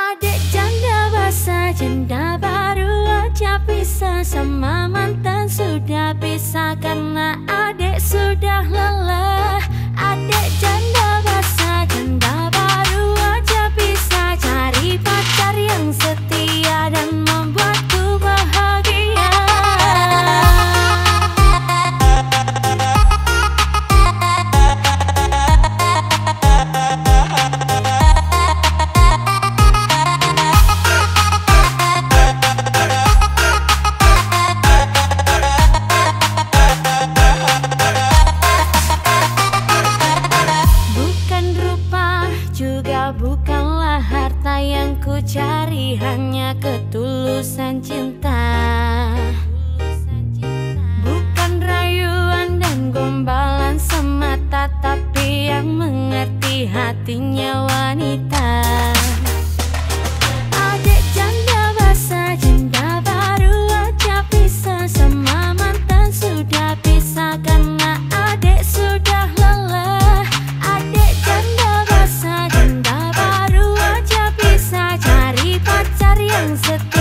Adik janda basah, janda baru aja pisah. Sama mantan sudah pisah karena adik sudah lelah. Adik janda basah, janda baru aja pisah. Cari pacar yang setia dan membuatku bahagia. Bukanlah harta yang ku cari, hanya ketulusan cinta. Bukan rayuan dan gombalan semata, tapi yang mengerti hatinya wanita. Adik janda basah, janda baru aja pisah. Sama mantan sudah pisah karena adik sudah lelah. Adik janda basah, janda baru aja pisah. Cari pacar yang setia